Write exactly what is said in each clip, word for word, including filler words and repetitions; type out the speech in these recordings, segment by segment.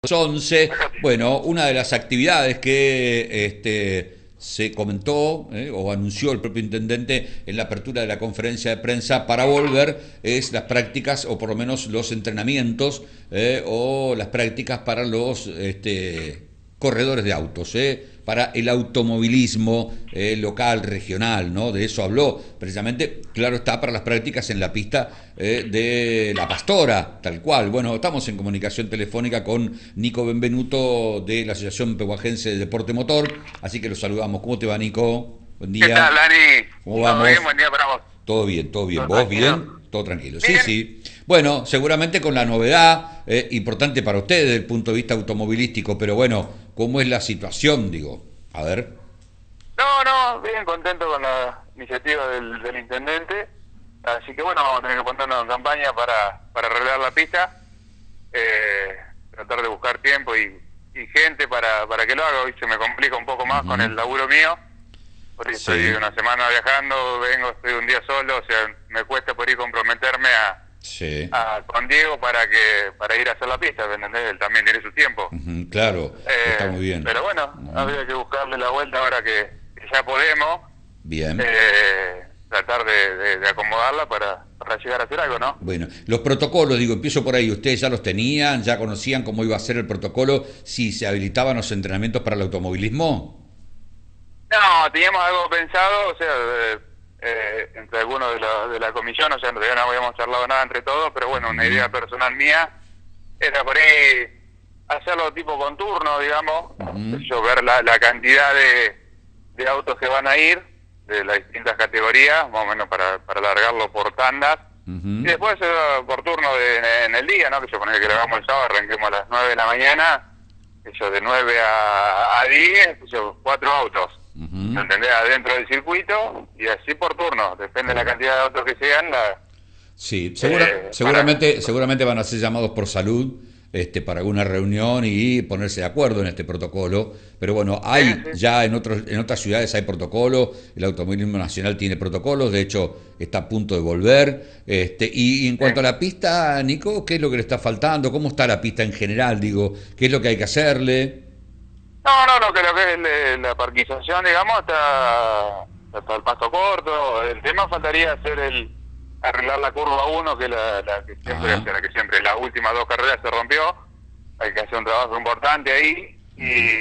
once, bueno, una de las actividades que este, se comentó eh, o anunció el propio intendente en la apertura de la conferencia de prensa para volver es las prácticas o por lo menos los entrenamientos eh, o las prácticas para los este, corredores de autos, eh, para el automovilismo eh, local, regional, ¿no? De eso habló precisamente, claro está, para las prácticas en la pista eh, de La Pastora, tal cual. Bueno, estamos en comunicación telefónica con Nico Benvenuto de la Asociación Pehuajense de Deporte Motor, así que lo saludamos. ¿Cómo te va, Nico? Buen día. ¿Qué tal, Dani? ¿Cómo vamos? ¿Todo bien? Buen día para vos. Todo bien, todo bien. ¿Todo ¿Vos tranquilo? bien? Todo tranquilo. ¿Bien? Sí, sí. Bueno, seguramente con la novedad, eh, importante para ustedes desde el punto de vista automovilístico, pero bueno, ¿cómo es la situación, digo? A ver. No, no, bien contento con la iniciativa del, del intendente. Así que bueno, vamos a tener que ponernos en campaña para, para arreglar la pista. Eh, tratar de buscar tiempo y, y gente para, para que lo haga. Hoy se me complica un poco más uh-huh. con el laburo mío. Por eso Sí. estoy una semana viajando, vengo, estoy un día solo, o sea, me cuesta por ir comprometerme a, Sí. a con Diego para que para ir a hacer la pista, ¿me entendés? Él también tiene su tiempo. Uh-huh, claro, Eh, está muy bien. Pero bueno, Uh-huh. habría que buscarle la vuelta ahora que, que ya podemos, Bien. eh, tratar de, de, de acomodarla para, para llegar a hacer algo, ¿no? Bueno, los protocolos, digo, empiezo por ahí. ¿Ustedes ya los tenían? ¿Ya conocían cómo iba a ser el protocolo? ¿Si se habilitaban los entrenamientos para el automovilismo? No, teníamos algo pensado, o sea, eh, eh, entre algunos de la, de la comisión, o sea, todavía no habíamos charlado nada entre todos, pero bueno, una idea personal mía era por ahí hacerlo tipo con turno, digamos, Uh-huh. yo ver la, la cantidad de, de autos que van a ir, de las distintas categorías, más o menos para, para alargarlo por tandas, Uh-huh. y después eh, por turno de, en el día, ¿no? Que yo ponía que lo hagamos el sábado, arranquemos a las nueve de la mañana, eso de nueve a, a diez, eso, cuatro autos. Uh-huh. ¿Entendés? Adentro del circuito y así por turno, depende de la cantidad de autos que sean. La, Sí, segura, eh, seguramente, para... seguramente van a ser llamados por salud este, para alguna reunión y ponerse de acuerdo en este protocolo. Pero bueno, hay Sí, sí. ya en otros, en otras ciudades hay protocolo, el Automovilismo Nacional tiene protocolos, de hecho está a punto de volver. Este, y, y en cuanto Sí. a la pista, Nico, ¿qué es lo que le está faltando? ¿Cómo está la pista en general? Digo, ¿qué es lo que hay que hacerle? No, no, no, que lo que es el- la parquización, digamos, está, está el pasto corto. El tema faltaría hacer el arreglar la curva uno, que es la, la que siempre, Ajá. o sea, la que siempre, las últimas dos carreras se rompió. Hay que hacer un trabajo importante ahí y,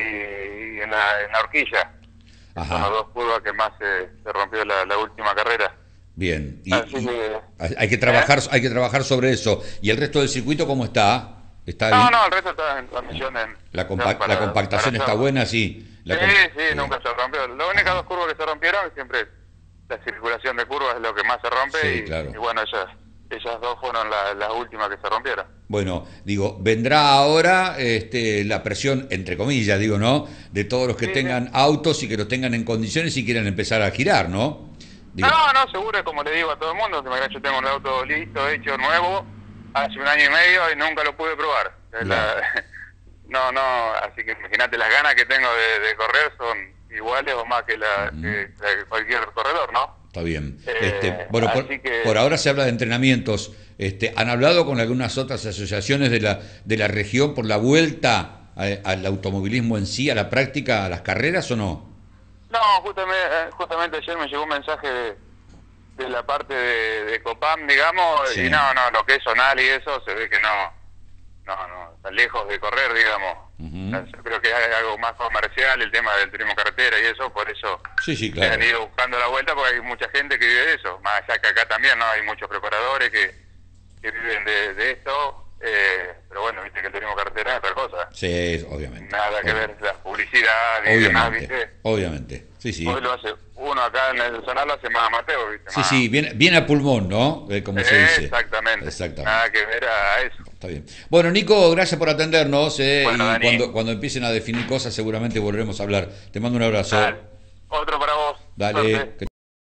y en, la, en la horquilla. Ajá. Son las dos curvas que más se, se rompió la, la última carrera. Bien, y, Así y que- hay que trabajar, hay que trabajar sobre eso. ¿Y el resto del circuito cómo está? ¿Está No, bien? no, el resto está en condición en... La, compa- para- la compactación para está hacerlo. buena, sí. La Sí, com- sí, bien. nunca se rompió. Las únicas dos curvas que se rompieron, siempre la circulación de curvas es lo que más se rompe. Sí, y, claro. y bueno, ellas, ellas dos fueron la- las últimas que se rompieron. Bueno, digo, vendrá ahora este, la presión, entre comillas, digo, ¿no? De todos los que Sí, tengan sí. autos y que los tengan en condiciones y quieran empezar a girar, ¿no? Digo, No, no, seguro, como le digo a todo el mundo, que yo tengo un auto listo, hecho, nuevo, hace un año y medio y nunca lo pude probar. Es la- no, no, así que imagínate, las ganas que tengo de, de correr son iguales o más que, la, Ujú. que, la de cualquier corredor, ¿no? Está bien. Eh, Este, bueno, por, así que- por ahora se habla de entrenamientos. Este, ¿Han hablado con algunas otras asociaciones de la, de la región por la vuelta a- al automovilismo en sí, a la práctica, a las carreras o no? No, justamente, justamente ayer me llegó un mensaje de, de la parte de, de Copam, digamos, Sí. y no, no, lo que es Zonal y eso, se ve que no, no, no, está lejos de correr, digamos. Ujú. Yo creo que hay algo más comercial, el tema del turismo carretera y eso, por eso Sí, sí, se claro. han ido buscando la vuelta, porque hay mucha gente que vive de eso, más allá que acá también, ¿no? Hay muchos preparadores que, que viven de, de esto, eh, pero bueno, viste que el turismo carretera es otra cosa. Sí, obviamente. Nada que ver, la publicidad y Obviamente, demás, ¿viste? obviamente. Sí, sí. Hoy lo hace uno acá en el Zonal, lo hace más amateur, ¿viste? Sí, Más- sí, viene, viene a pulmón, ¿no? Eh, como se dice. Exactamente. Exactamente. Nada que ver a eso. Está bien. Bueno, Nico, gracias por atendernos. Eh, Bueno, y Dani. cuando, cuando empiecen a definir cosas, seguramente volveremos a hablar. Te mando un abrazo. Dale. Otro para vos. Dale. Suerte. que